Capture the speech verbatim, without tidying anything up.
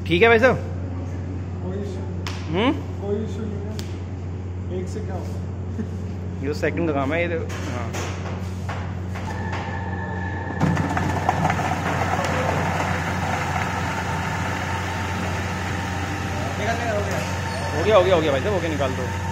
ठीक है भाई साहब। कोई इशू हम्म कोई इशू नहीं है। एक से क्या होगा, ये सेकंड का काम है ये। हाँ हो गया हो गया हो गया भाई साहब, हो गया निकाल दो।